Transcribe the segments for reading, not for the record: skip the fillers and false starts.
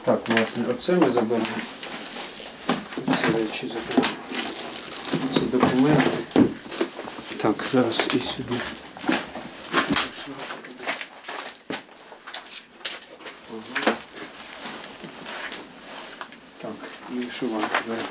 Так, власне, оце ми заберемо. Ці речі заберемо. Ці документи. Так, зараз і сюди. Так, і вишиванки.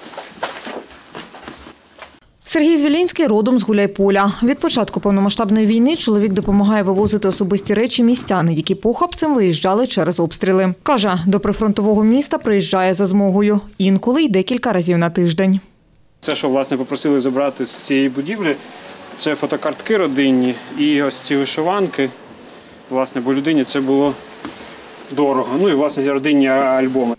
Сергій Звілінський родом з Гуляйполя. Від початку повномасштабної війни чоловік допомагає вивозити особисті речі містян, які похабцем виїжджали через обстріли. Каже, до прифронтового міста приїжджає за змогою. Інколи й декілька разів на тиждень. Це, що, власне, попросили забрати з цієї будівлі, це фотокартки родинні і ось ці вишиванки. Власне, бо людині це було дорого. Ну і, власне, родинні альбоми.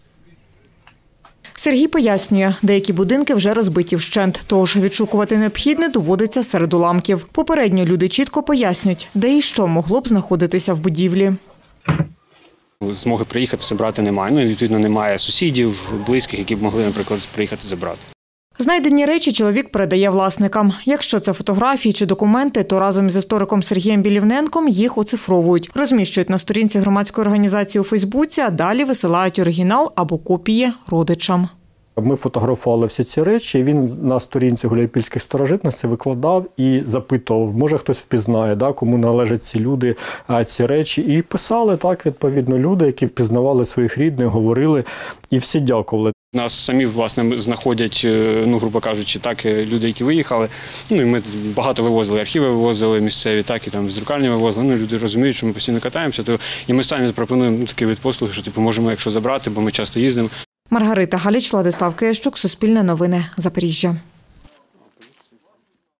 Сергій пояснює, деякі будинки вже розбиті вщент, тож відшукувати необхідне доводиться серед уламків. Попередньо люди чітко пояснюють, де і що могло б знаходитися в будівлі. Змоги приїхати забрати немає. Ну, відповідно, немає сусідів, близьких, які б могли, наприклад, приїхати забрати. Знайдені речі чоловік передає власникам. Якщо це фотографії чи документи, то разом з істориком Сергієм Білівненком їх оцифровують. Розміщують на сторінці громадської організації у Фейсбуці, а далі висилають оригінал або копії родичам. Ми фотографували всі ці речі, і він на сторінці гуляйпільських старожитностей викладав і запитував, може хтось впізнає, кому належать ці люди, ці речі. І писали так, відповідно, люди, які впізнавали своїх рідних, говорили, і всі дякували. Нас самі, власне, знаходять, грубо кажучи, так, люди, які виїхали. Ну, і ми багато вивозили, архіви вивозили місцеві, так, і там з друкарні вивозили. Ну, люди розуміють, що ми постійно катаємося, то і ми самі пропонуємо такий вид послуги, що можемо, якщо забрати, бо ми часто їздимо. Маргарита Галіч, Владислав Киящук, Суспільне новини, Запоріжжя.